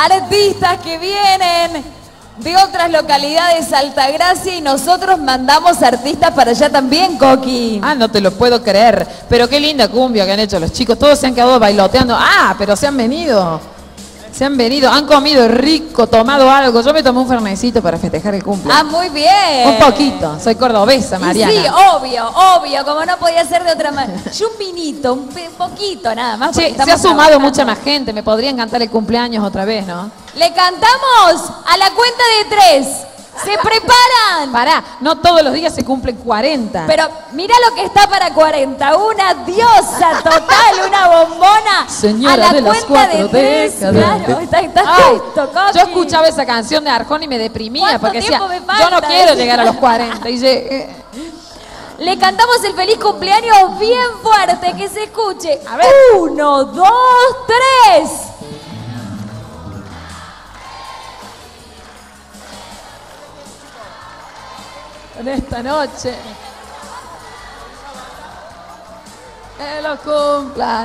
artistas que vienen de otras localidades de Altagracia y nosotros mandamos artistas para allá también, Coqui. Ah, no te lo puedo creer. Pero qué linda cumbia que han hecho los chicos. Todos se han quedado bailoteando. Ah, pero se han venido. Se han venido, han comido rico, tomado algo. Yo me tomé un fernecito para festejar el cumpleaños. Ah, muy bien. Un poquito. Soy cordobesa, Mariana. Y sí, obvio, como no podía ser de otra manera. Yo un vinito, un poquito nada más. Che, se ha sumado mucha más gente. Me podrían cantar el cumpleaños otra vez, ¿no? Le cantamos a la cuenta de 3. ¿Se preparan? Pará, no todos los días se cumplen 40. Pero mira lo que está para 40. Una diosa total, una bombona. Señora a la de las cuenta de 4 3. décadas. Claro, está Ay, justo, Coqui. yo escuchaba esa canción de Arjona y me deprimía ¿Cuánto porque decía, tiempo me yo falta? no quiero llegar a los 40. Y Le cantamos el feliz cumpleaños bien fuerte, que se escuche. A ver. 1, 2, 3. en esta noche que lo cumplan.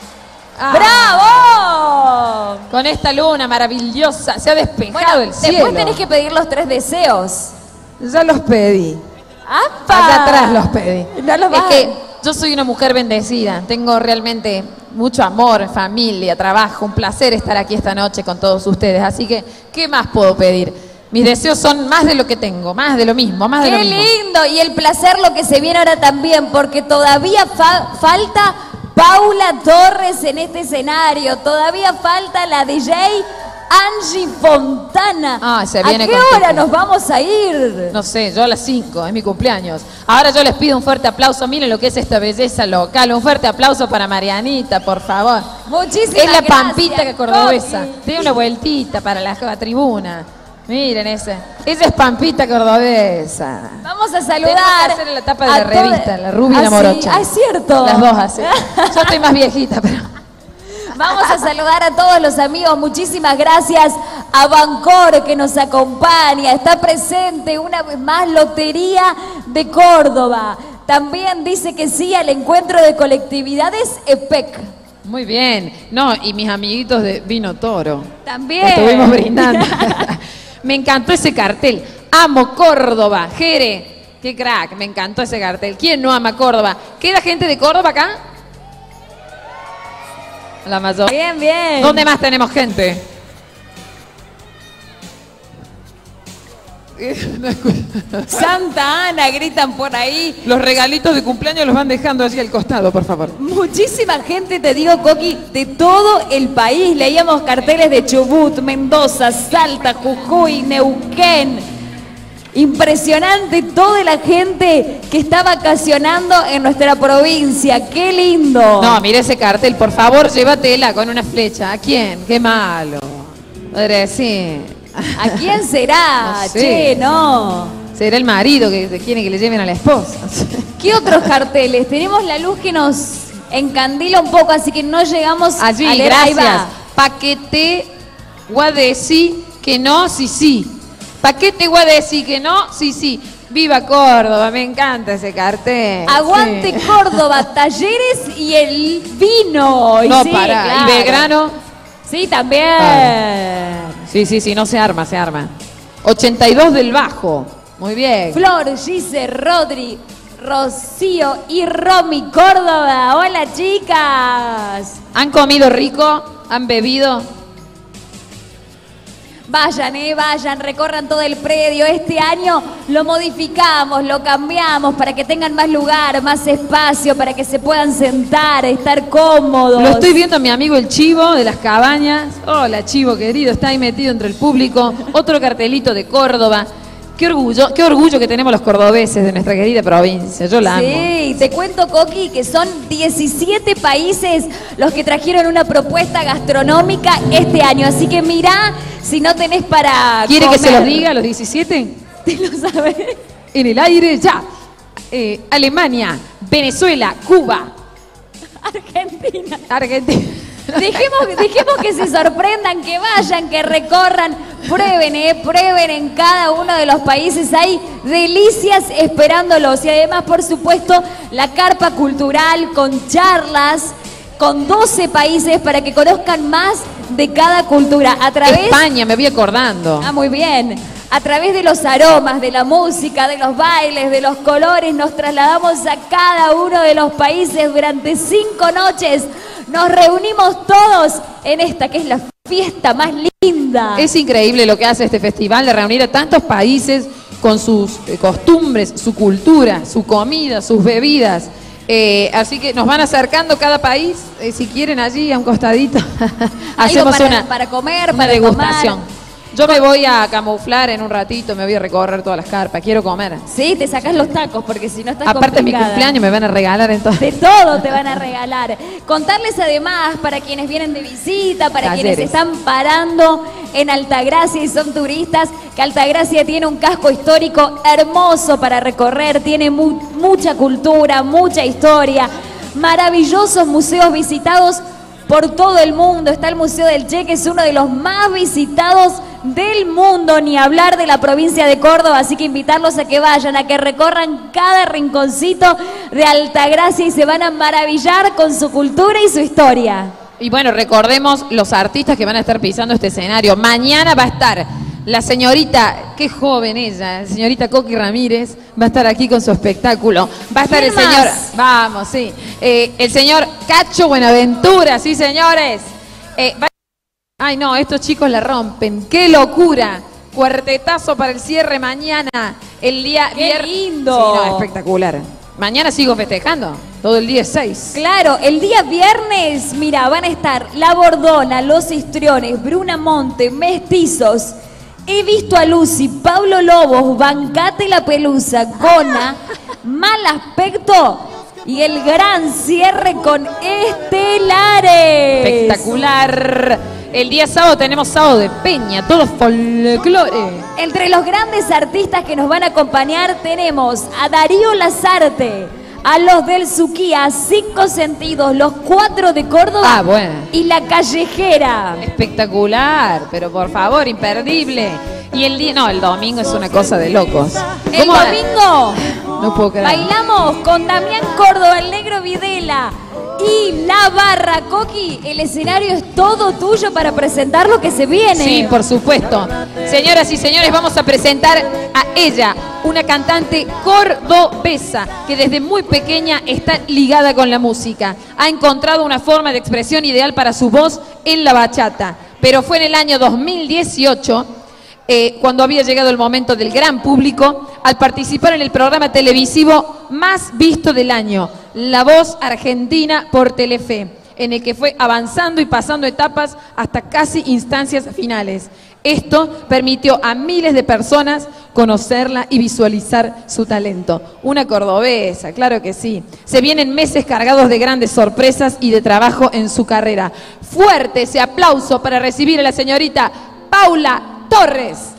¡Bravo! Con esta luna maravillosa se ha despejado el cielo. Después tenés que pedir los 3 deseos. Ya los pedí. ¡Apa! Allá atrás los pedí. No los Es vas que yo soy una mujer bendecida. Tengo realmente mucho amor, familia, trabajo. Un placer estar aquí esta noche con todos ustedes. Así que, ¿qué más puedo pedir? Mis deseos son más de lo que tengo, más de lo mismo, más de lo ¡Qué mismo. lindo! Y el placer lo que se viene ahora también, porque todavía falta Paula Torres en este escenario. Todavía falta la DJ Angie Fontana. Ah, se viene ¿A qué con hora todo. nos vamos a ir? No sé, yo a las 5, es mi cumpleaños. Ahora yo les pido un fuerte aplauso. Miren lo que es esta belleza local. Un fuerte aplauso para Marianita, por favor. Muchísimas Es la gracias, pampita que cordobesa. Coqui. Tiene una vueltita para la tribuna. Miren esa. Esa es pampita cordobesa. Vamos a Tenemos saludar. que hacer en la tapa de a la revista, la Rubia y la sí? Morocha. Ah, es cierto. Las dos hacen. Yo estoy más viejita, pero... Vamos a saludar a todos los amigos. Muchísimas gracias a Bancor que nos acompaña. Está presente una vez más Lotería de Córdoba. También dice que sí al encuentro de colectividades EPEC. Muy bien. No, y mis amiguitos de Vino Toro. También. Estuvimos brindando. Me encantó ese cartel. Amo Córdoba. Jere, qué crack. Me encantó ese cartel. ¿Quién no ama Córdoba? ¿Queda gente de Córdoba acá? La mayor. Bien, bien. ¿Dónde más tenemos gente? Santa Ana, gritan por ahí. Los regalitos de cumpleaños los van dejando allí al costado, por favor. Muchísima gente, te digo, Coqui, de todo el país. Leíamos carteles de Chubut, Mendoza, Salta, Jujuy, Neuquén. Impresionante toda la gente que está vacacionando en nuestra provincia. ¡Qué lindo! No, mire ese cartel, por favor, llévatela con una flecha. ¿A quién? Qué malo. Podría decir. ¿A quién será? No sé. Che, no. Será el marido que quiere que le lleven a la esposa. ¿Qué otros carteles? Tenemos la luz que nos encandila un poco, así que no llegamos Allí, a leer. Ahí gracias. va. Paquete guadesi que no, sí, sí. Paquete guadesi que no, sí, sí. Viva Córdoba, me encanta ese cartel. Aguante Sí. Córdoba, talleres y el vino. Y No, sí, para. claro. ¿Y Belgrano? Sí, también. Sí, sí, sí, no se arma, se arma. 82 del Bajo. Muy bien. Flor, Gise, Rodri, Rocío y Romy Córdoba. Hola, chicas. ¿Han comido rico? ¿Han bebido? Vayan, recorran todo el predio. Este año lo modificamos, lo cambiamos para que tengan más lugar, más espacio, para que se puedan sentar, estar cómodos. Lo estoy viendo a mi amigo el Chivo de las Cabañas. Hola, Chivo querido, está ahí metido entre el público. Otro cartelito de Córdoba. Qué orgullo que tenemos los cordobeses de nuestra querida provincia. Yo la amo. Sí, te cuento, Coqui, que son 17 países los que trajeron una propuesta gastronómica este año. Así que mirá si no tenés para ¿Quiere que se comer. los diga los 17? ¿Te lo sabes? En el aire ya. Alemania, Venezuela, Cuba, Argentina. Argentina. Dejemos que se sorprendan, que vayan, que recorran, prueben en cada uno de los países. Hay delicias esperándolos y además, por supuesto, la carpa cultural con charlas con 12 países para que conozcan más de cada cultura. A través... España, me voy acordando. Ah, muy bien. A través de los aromas, de la música, de los bailes, de los colores, nos trasladamos a cada uno de los países durante 5 noches. Nos reunimos todos en esta que es la fiesta más linda. Es increíble lo que hace este festival de reunir a tantos países con sus costumbres, su cultura, su comida, sus bebidas. Así que nos van acercando cada país, si quieren allí a un costadito. Hacemos para comer, una para degustación. tomar. Yo me voy a camuflar en un ratito, me voy a recorrer todas las carpas, quiero comer. Sí, te sacas los tacos porque si no estás Aparte de mi complicada. cumpleaños me van a regalar entonces. De todo te van a regalar. Contarles además para quienes vienen de visita, para Talleres. quienes están parando en Altagracia y son turistas, que Altagracia tiene un casco histórico hermoso para recorrer, tiene mucha cultura, mucha historia, maravillosos museos visitados por todo el mundo. Está el Museo del Che, que es uno de los más visitados del mundo, ni hablar de la provincia de Córdoba, así que invitarlos a que vayan, a que recorran cada rinconcito de Altagracia y se van a maravillar con su cultura y su historia. Y bueno, recordemos los artistas que van a estar pisando este escenario. Mañana va a estar la señorita, qué joven ella, la señorita Coqui Ramírez, va a estar aquí con su espectáculo. Va a estar el ¿Quién señor, más? vamos, sí, el señor Cacho Buenaventura, sí señores. Ay no, estos chicos la rompen, qué locura. Cuartetazo para el cierre mañana, el día ¡Qué viernes. lindo! Sí, no, espectacular. Mañana sigo festejando, todo el día es 6. Claro, el día viernes, mira, van a estar La Bordona, Los Histriones, Bruna Monte, Mestizos. He visto a Lucy, Pablo Lobos, Bancate la Pelusa, Gona, Mal Aspecto y el gran cierre con Estelares. Espectacular. El día sábado tenemos Sábado de Peña, todo folclore. Entre los grandes artistas que nos van a acompañar tenemos a Darío Lazarte, a los del Suquía, 5 Sentidos, los 4 de Córdoba y La Callejera. Espectacular, pero por favor, imperdible. Y el día, no, el domingo es una cosa de locos. El domingo No puedo creer. bailamos con Damián Córdoba, el Negro Videla y La Barra. Coqui, el escenario es todo tuyo para presentar lo que se viene. Sí, por supuesto. Señoras y señores, vamos a presentar a ella, una cantante cordobesa que desde muy pequeña está ligada con la música. Ha encontrado una forma de expresión ideal para su voz en la bachata. Pero fue en el año 2018, cuando había llegado el momento del gran público, al participar en el programa televisivo más visto del año, La Voz Argentina por Telefe, en el que fue avanzando y pasando etapas hasta casi instancias finales. Esto permitió a miles de personas conocerla y visualizar su talento. Una cordobesa, claro que sí. Se vienen meses cargados de grandes sorpresas y de trabajo en su carrera. Fuerte ese aplauso para recibir a la señorita Paula Torres.